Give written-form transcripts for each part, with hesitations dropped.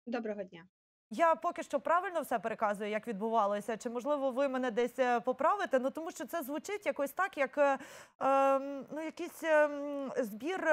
Доброго дня. Я поки що правильно все переказую, як відбувалося? Чи, можливо, ви мене десь поправите? Ну, тому що це звучить якось так, як ну, якийсь збір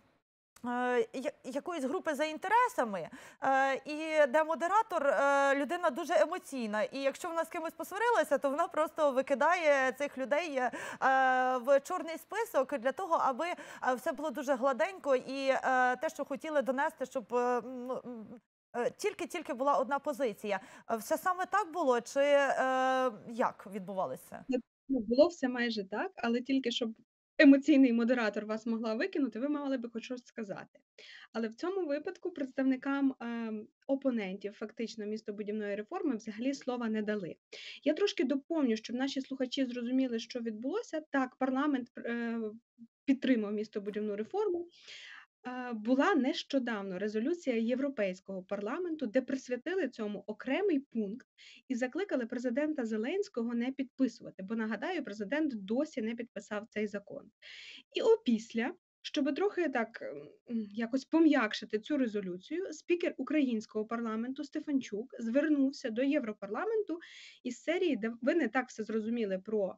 якоїсь групи за інтересами, і де модератор людина дуже емоційна. І якщо вона з кимось посварилася, то вона просто викидає цих людей в чорний список для того, аби все було дуже гладенько і те, що хотіли донести, щоб тільки-тільки була одна позиція. Все саме так було, чи як відбувалося? Ну, було все майже так, але тільки щоб емоційний модератор вас могла викинути, ви мали би хоч щось сказати. Але в цьому випадку представникам, опонентів фактично містобудівної реформи взагалі слова не дали. Я трошки доповню, щоб наші слухачі зрозуміли, що відбулося. Так, парламент підтримав містобудівну реформу. Була нещодавно резолюція Європейського парламенту, де присвятили цьому окремий пункт і закликали президента Зеленського не підписувати, бо, нагадаю, президент досі не підписав цей закон. І опісля, щоб трохи так, якось пом'якшити цю резолюцію, спікер українського парламенту Стефанчук звернувся до Європарламенту із серії, де ви не так все зрозуміли про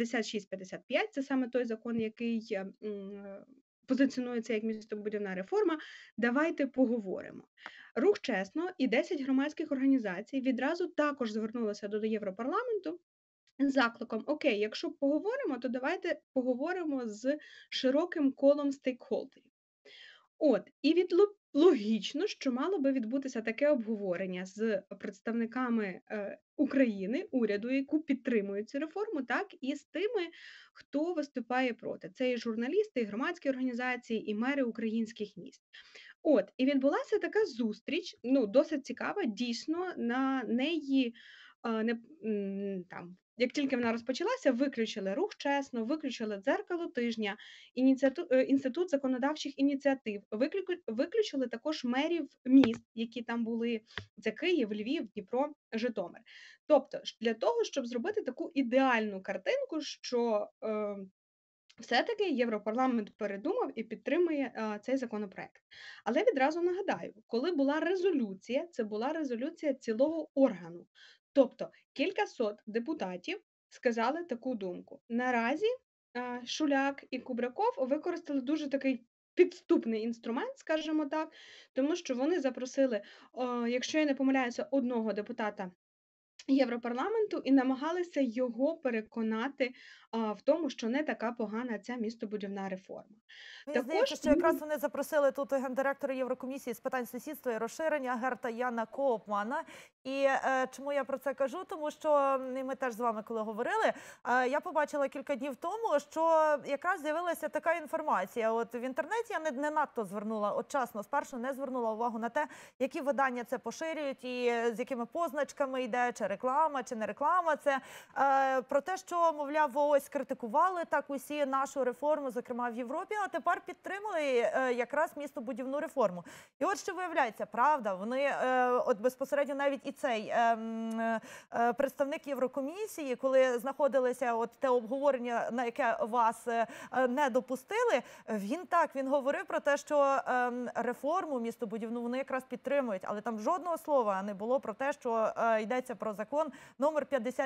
56-55, це саме той закон, який, позиціонується як містобудівна реформа. Давайте поговоримо. Рух чесно і 10 громадських організацій відразу також звернулися до Європарламенту з закликом: Окей, якщо поговоримо, то давайте поговоримо з широким колом стейкхолдерів. От, і логічно, що мало би відбутися таке обговорення з представниками, України, уряду, яку підтримують цю реформу, так, і з тими, хто виступає проти. Це і журналісти, і громадські організації, і мери українських міст. От, і відбулася така зустріч, ну, досить цікава. Дійсно, на неї, не там, як тільки вона розпочалася, виключили рух чесно, виключили дзеркало тижня, інститут законодавчих ініціатив, виключили також мерів міст, які там були: це Київ, Львів, Дніпро, Житомир. Тобто, для того, щоб зробити таку ідеальну картинку, що все-таки Європарламент передумав і підтримує цей законопроект. Але відразу нагадаю, коли була резолюція, це була резолюція цілого органу. Тобто кількасот депутатів сказали таку думку. Наразі Шуляк і Кубраков використали дуже такий підступний інструмент, скажімо так, тому що вони запросили, якщо я не помиляюся, одного депутата Європарламенту і намагалися його переконати, в тому, що не така погана ця містобудівна реформа. Мені здається, Також що якраз вони запросили тут гендиректора Єврокомісії з питань сусідства і розширення Герта Яна Коопмана. І чому я про це кажу? Тому що і ми теж з вами, коли говорили, я побачила кілька днів тому, що якраз з'явилася така інформація. От в інтернеті я не надто звернула, от чесно, спершу не звернула увагу на те, які видання це поширюють і з якими позначками йде, чи реклама, чи не реклама. Це про те, що, мовляв, ось критикували так усі нашу реформу, зокрема в Європі, а тепер підтримали якраз містобудівну реформу. І от що виявляється, правда, вони от безпосередньо навіть і цей представник Єврокомісії, коли знаходилися от те обговорення, на яке вас не допустили, він говорив про те, що реформу містобудівну вони якраз підтримують, але там жодного слова не було про те, що йдеться про закон номер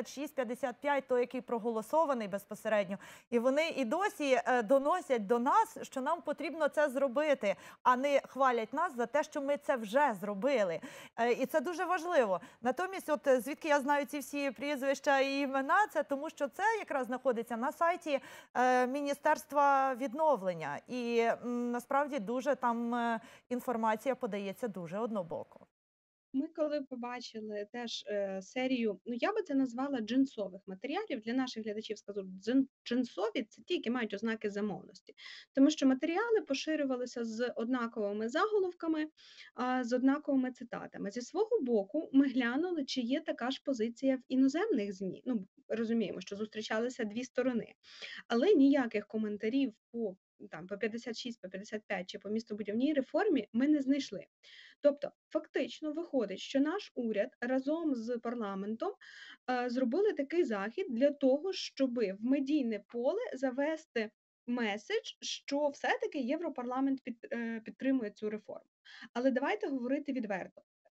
56-55, той, який проголосований безпосередньо. І вони і досі доносять до нас, що нам потрібно це зробити, а не хвалять нас за те, що ми це вже зробили. І це дуже важливо. Натомість, от звідки я знаю ці всі прізвища і імена, це тому, що це якраз знаходиться на сайті Міністерства відновлення. І насправді дуже там інформація подається дуже однобоко. ми коли побачили теж, серію, ну, я би це назвала джинсових матеріалів. Для наших глядачів скажу, джинсові — це ті, які мають ознаки замовності. Тому що матеріали поширювалися з однаковими заголовками, з однаковими цитатами. Зі свого боку ми глянули, чи є така ж позиція в іноземних ЗМІ. Ну, розуміємо, що зустрічалися дві сторони, але ніяких коментарів по 56, по 55 чи по містобудівній реформі ми не знайшли. Тобто, фактично виходить, що наш уряд разом з парламентом зробили такий захід для того, щоби в медійне поле завести меседж, що все-таки Європарламент підтримує цю реформу. Але давайте говорити відверто.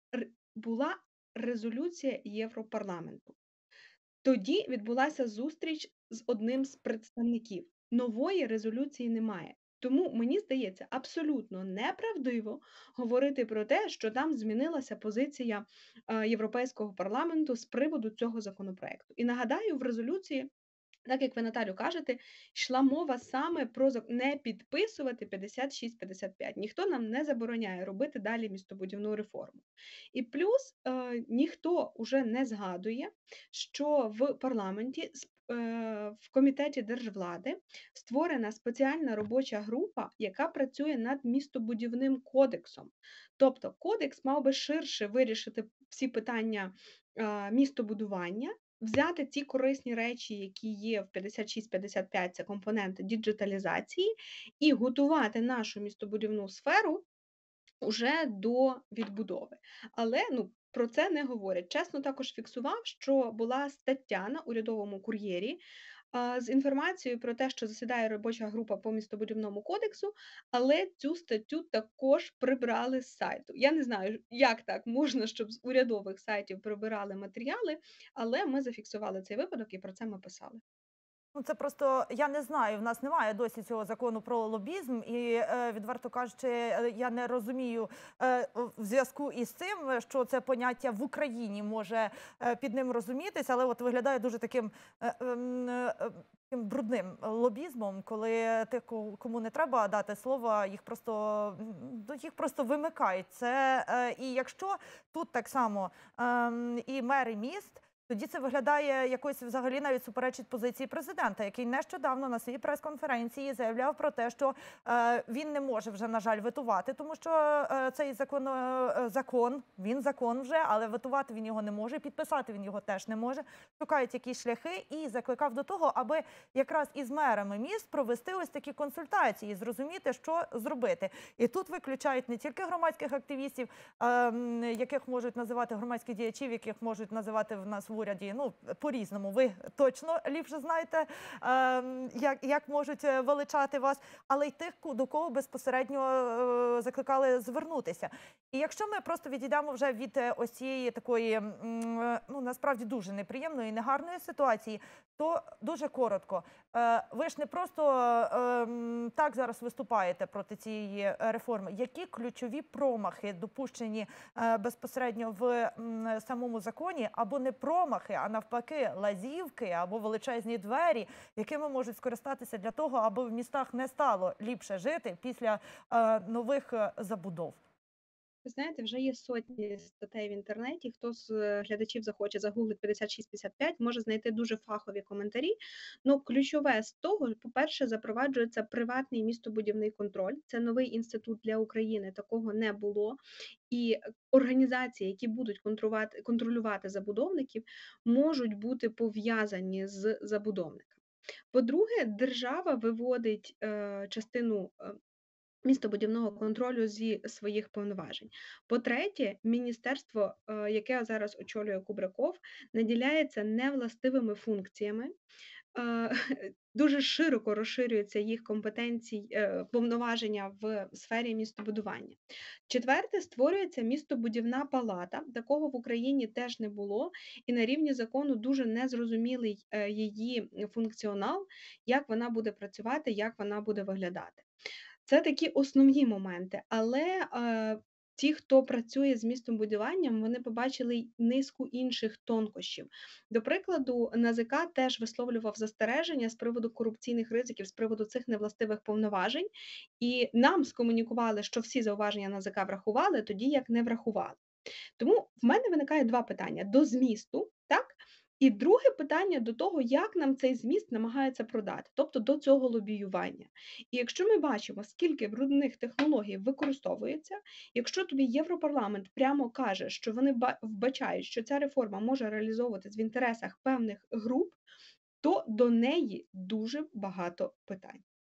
була резолюція Європарламенту. Тоді відбулася зустріч з одним з представників. Нової резолюції немає. Тому мені здається абсолютно неправдиво говорити про те, що там змінилася позиція Європейського парламенту з приводу цього законопроекту. І нагадаю, в резолюції, так як ви, Наталю, кажете, йшла мова саме про не підписувати 56-55. Ніхто нам не забороняє робити далі містобудівну реформу. І плюс ніхто уже не згадує, що в парламенті в комітеті держвлади створена спеціальна робоча група, яка працює над містобудівним кодексом. Тобто кодекс мав би ширше вирішити всі питання містобудування, взяти ці корисні речі, які є в 56-55, це компоненти діджиталізації, і готувати нашу містобудівну сферу уже до відбудови. Але, про це не говорять. Чесно також фіксував, що була стаття на урядовому кур'єрі, з інформацією про те, що засідає робоча група по містобудівному кодексу, але цю статтю також прибрали з сайту. Я не знаю, як так можна, щоб з урядових сайтів прибирали матеріали, але ми зафіксували цей випадок і про це ми писали. Ну, це просто, я не знаю, в нас немає досі цього закону про лобізм, і, відверто кажучи, я не розумію в зв'язку із цим, що це поняття в Україні може під ним розумітися, але от виглядає дуже таким таким брудним лобізмом, коли тих, кому не треба дати слова, їх просто вимикають. Це, і якщо тут так само і мери міст, тоді це виглядає якось взагалі навіть суперечить позиції президента, який нещодавно на своїй прес-конференції заявляв про те, що він не може вже, на жаль, ветувати, тому що цей він закон вже, але ветувати він його не може, підписати він його теж не може. Шукають якісь шляхи і закликав до того, аби якраз із мерами міст провести ось такі консультації, зрозуміти, що зробити. І тут виключають не тільки громадських активістів, яких можуть називати громадських діячів, яких можуть називати в нас в уряді, по-різному. Ви точно ліпше знаєте, як можуть величати вас, але й тих, до кого безпосередньо закликали звернутися. І якщо ми просто відійдемо вже від ось цієї такої, насправді дуже неприємної і негарної ситуації, то дуже коротко. Ви ж не просто так зараз виступаєте проти цієї реформи. Які ключові промахи допущені безпосередньо в самому законі, або не промахи, а навпаки лазівки або величезні двері, якими можуть скористатися для того, аби в містах не стало ліпше жити після нових забудов? Ви знаєте, вже є сотні статей в інтернеті. Хто з глядачів захоче загуглить 56-55, може знайти дуже фахові коментарі. Ну, ключове з того, по-перше, запроваджується приватний містобудівний контроль. Це новий інститут для України, такого не було. І організації, які будуть контролювати забудовників, можуть бути пов'язані з забудовниками. По-друге, держава виводить частину містобудівного контролю зі своїх повноважень. По-третє, міністерство, яке зараз очолює Кубраков, наділяється невластивими функціями. Дуже широко розширюються їх повноваження в сфері містобудування. Четверте, створюється містобудівна палата. Такого в Україні теж не було, і на рівні закону дуже незрозумілий її функціонал, як вона буде працювати, як вона буде виглядати. Це такі основні моменти, але ті, хто працює з містобудуванням, вони побачили й низку інших тонкощів. До прикладу, НАЗК теж висловлював застереження з приводу корупційних ризиків, з приводу цих невластивих повноважень, і нам скомунікували, що всі зауваження НАЗК врахували, тоді як не врахували. Тому в мене виникає два питання: до змісту, так? І друге питання до того, як нам цей зміст намагаються продати, тобто до цього лобіювання. І якщо ми бачимо, скільки брудних технологій використовується, якщо тобі Європарламент прямо каже, що вони вбачають, що ця реформа може реалізовуватись в інтересах певних груп, то до неї дуже багато питань.